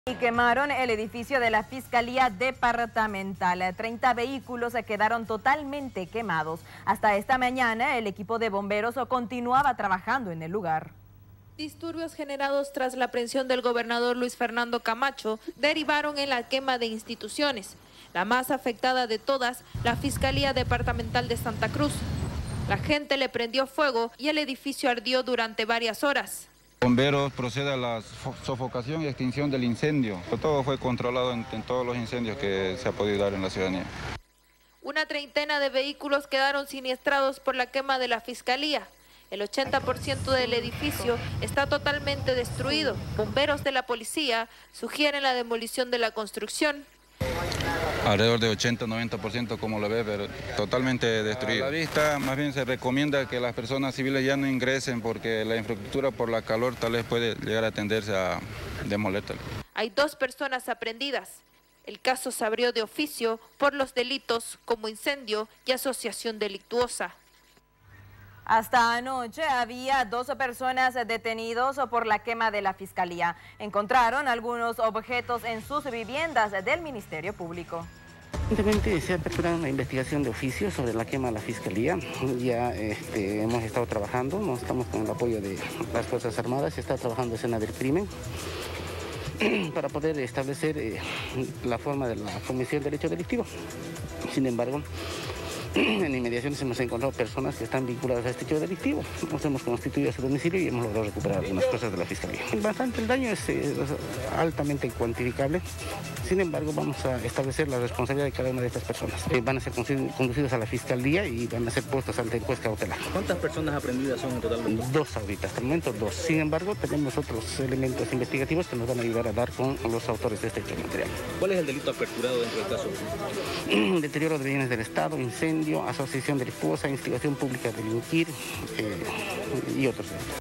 Y quemaron el edificio de la Fiscalía Departamental. 30 vehículos se quedaron totalmente quemados. Hasta esta mañana, el equipo de bomberos continuaba trabajando en el lugar. Disturbios generados tras la aprehensión del gobernador Luis Fernando Camacho derivaron en la quema de instituciones. La más afectada de todas, la Fiscalía Departamental de Santa Cruz. La gente le prendió fuego y el edificio ardió durante varias horas. Bomberos procede a la sofocación y extinción del incendio. Todo fue controlado en todos los incendios que se ha podido dar en la ciudadanía. Una treintena de vehículos quedaron siniestrados por la quema de la Fiscalía. El 80% del edificio está totalmente destruido. Bomberos de la policía sugieren la demolición de la construcción. Alrededor de 80-90% como lo ve, pero totalmente destruido. A la vista, más bien se recomienda que las personas civiles ya no ingresen porque la infraestructura por la calor tal vez puede llegar a tenderse a demolerla. Hay 2 personas aprehendidas. El caso se abrió de oficio por los delitos como incendio y asociación delictuosa. Hasta anoche había 12 personas detenidos por la quema de la Fiscalía. Encontraron algunos objetos en sus viviendas del Ministerio Público. Recientemente se ha aperturado una investigación de oficio sobre la quema de la Fiscalía. Ya hemos estado trabajando, no estamos con el apoyo de las Fuerzas Armadas, se está trabajando escena del crimen para poder establecer la forma de la comisión del hecho delictivo. Sin embargo, en inmediaciones hemos encontrado personas que están vinculadas a este hecho delictivo. Nos hemos constituido a su domicilio y hemos logrado recuperar algunas cosas de la Fiscalía. Bastante el daño es altamente cuantificable. Sin embargo, vamos a establecer la responsabilidad de cada una de estas personas. Van a ser conducidos a la Fiscalía y van a ser puestos ante el juez cautelar. ¿Cuántas personas aprendidas son en total? 2 ahorita, hasta el momento 2. Sin embargo, tenemos otros elementos investigativos que nos van a ayudar a dar con los autores de este hecho material. ¿Cuál es el delito aperturado dentro del caso? Deterioro de bienes del Estado, incendio, asociación delictuosa, instigación pública a delinquir y otros delitos.